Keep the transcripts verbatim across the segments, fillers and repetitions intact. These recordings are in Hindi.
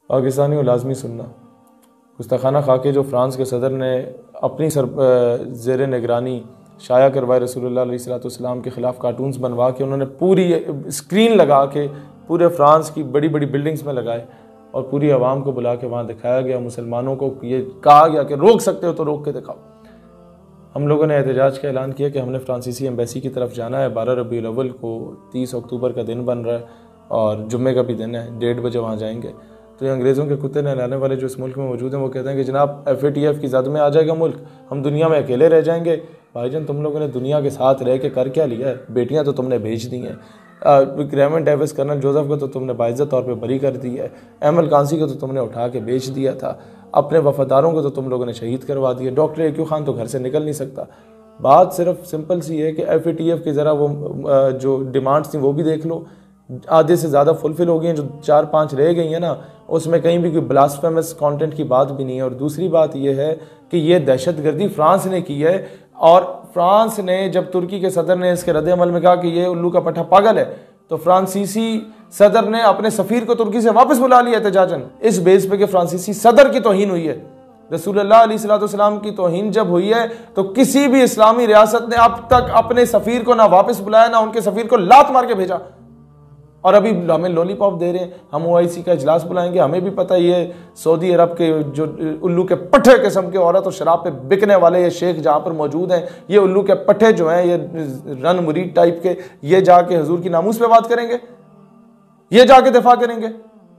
पाकिस्तानियों लाजमी सुनना, गुस्ताखाना खाके जो फ्रांस के सदर ने अपनी सर ज़ेर निगरानी शाया करवाए रसूलुल्लाह अलैहिस्सलाम के ख़िलाफ़ कार्टून्स बनवा के उन्होंने पूरी स्क्रीन लगा के पूरे फ्रांस की बड़ी बड़ी बिल्डिंग्स में लगाए और पूरी आवाम को बुला के वहाँ दिखाया गया, मुसलमानों को ये कहा गया कि रोक सकते हो तो रोक के दिखाओ। हम लोगों ने एहतजाज का ऐलान किया कि हमने फ्रांसीसी एम्बेसी की तरफ जाना है। बारह रबीउल अव्वल को तीस अक्टूबर का दिन बन रहा है और जुम्मे का भी दिन है, डेढ़ बजे वहाँ जाएंगे। तो ये अंग्रेज़ों के कुत्ते नहलाने वाले जो इस मुल्क में मौजूद हैं वो कहते हैं कि जनाब एफ ए टी एफ की ज़द में आ जाएगा मुल्क, हम दुनिया में अकेले रह जाएंगे। भाईजान तुम लोगों ने दुनिया के साथ रह के कर क्या लिया है? बेटियाँ तो तुमने भेज दी हैं, क्रेमन डेविस कर्नल जोसेफ को तो तुमने बाइज़्ज़त तौर पे बरी कर दी है, एम एल कांसी को तो तुमने उठा के बेच दिया था, अपने वफादारों को तो तुम लोगों ने शहीद करवा दिया, डॉक्टर ए क्यू खान तो घर से निकल नहीं सकता। बात सिर्फ सिंपल सी है कि एफ ए टी एफ की ज़रा वो जो डिमांड्स थी वो भी देख लो, आधे से ज़्यादा फुलफिल हो गई हैं, जो चार पांच रह गई हैं ना उसमें कहीं भी कोई ब्लास्फेमस कंटेंट की बात भी नहीं है। और दूसरी बात यह है कि ये दहशतगर्दी फ्रांस ने की है और फ्रांस ने जब तुर्की के सदर ने इसके रद्द-ए-अमल में कहा कि ये उल्लू का पट्टा पागल है तो फ्रांसीसी सदर ने अपने सफ़ीर को तुर्की से वापस बुला लिया एहतजाजन, इस बेस पे कि फ्रांसीसी सदर की तौहीन हुई है। रसूलुल्लाह अलैहिस्सलाम की तौहीन जब हुई है तो किसी भी इस्लामी रियासत ने अब तक अपने सफ़ीर को ना वापस बुलाया ना उनके सफ़ीर को लात मार के भेजा। और अभी हमें लॉलीपॉप दे रहे हैं, हम ओ आई सी का इजलास बुलाएंगे। हमें भी पता ये सऊदी अरब के जो उल्लू के पट्टे किस्म के औरत और शराब पे बिकने वाले ये शेख जहाँ पर मौजूद हैं, ये उल्लू के पट्टे जो हैं ये रन मुरीद टाइप के, ये जाके हुजूर की नामूस पे बात करेंगे, ये जाके दिफा करेंगे।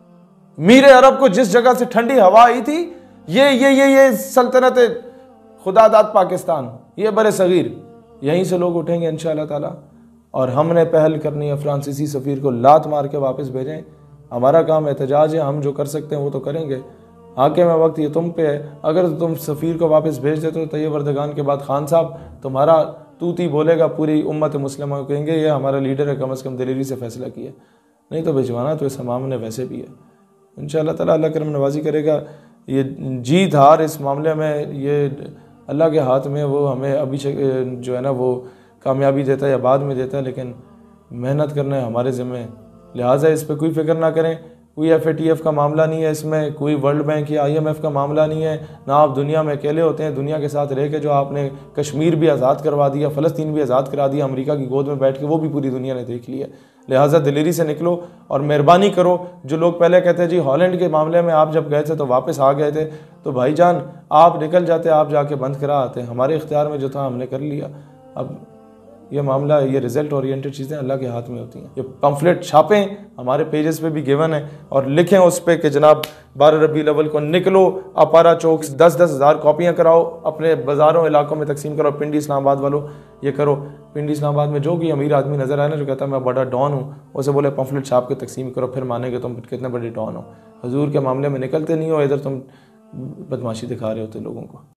मीर अरब को जिस जगह से ठंडी हवा आई थी, ये ये ये ये सल्तनत खुदादाद पाकिस्तान, ये बड़े सगीर, यहीं से लोग उठेंगे इंशाअल्लाह ताला। और हमने पहल करनी है फ्रांसीसी सफ़ीर को लात मार के वापस भेजें। हमारा काम एहतजाज है, हम जो कर सकते हैं वो तो करेंगे। आके में वक्त ये तुम पे है, अगर तुम सफ़ीर को वापस भेज देते हो तो तैयब अर्दगान के बाद खान साहब तुम्हारा तूती बोलेगा, पूरी उम्मत मुस्लिम कहेंगे ये हमारा लीडर है, कम अज़ कम दिलेरी से फैसला किया। नहीं तो भिजवाना तो इस हमाम ने वैसे भी है। इंशाअल्लाह ताला अल्लाह करम नवाजी करेगा। ये जीत हार इस मामले में ये अल्लाह के हाथ में, वो हमें अभी जो है ना वो कामयाबी देता है या बाद में देता है, लेकिन मेहनत करना है हमारे ज़िम्मे। लिहाजा इस पर कोई फिक्र ना करें। कोई एफ ए टी एफ का मामला नहीं है इसमें, कोई वर्ल्ड बैंक या आई एम एफ का मामला नहीं है, ना आप दुनिया में अकेले होते हैं। दुनिया के साथ रह के जो आपने कश्मीर भी आज़ाद करवा दिया, फ़लस्तीन भी आज़ाद करा दिया अमेरिका की गोद में बैठ के, वो भी पूरी दुनिया ने देख लिया। लिहाजा दिलेरी से निकलो और मेहरबानी करो। जो लोग पहले कहते हैं जी हॉलैंड के मामले में आप जब गए थे तो वापस आ गए थे, तो भाईजान आप निकल जाते, आप जाके बंद करा आते। हमारे इख्तियार में जो था हमने कर लिया। अब ये मामला, ये रिजल्ट ओरिएंटेड चीज़ें अल्लाह के हाथ में होती हैं। ये पम्फलेट छापें, हमारे पेजेस पे भी गिवन है, और लिखें उस पर कि जनाब बारह रबीउल अव्वल को निकलो, अपारा चौक दस दस हज़ार कॉपियाँ कराओ, अपने बाज़ारों इलाकों में तकसीम करो। पिंडी इस्लामाबाद वालों ये करो। पिंडी इस्लामाबाद में जो भी अमीर आदमी नज़र आए ना जो कहता है मैं बड़ा डॉन हूँ, उसे बोले पम्फलेट छाप के तकसीम करो, फिर मानेंगे तुम कितने बड़े डॉन हो। हुजूर के मामले में निकलते नहीं हो, इधर तुम बदमाशी दिखा रहे होते लोगों को।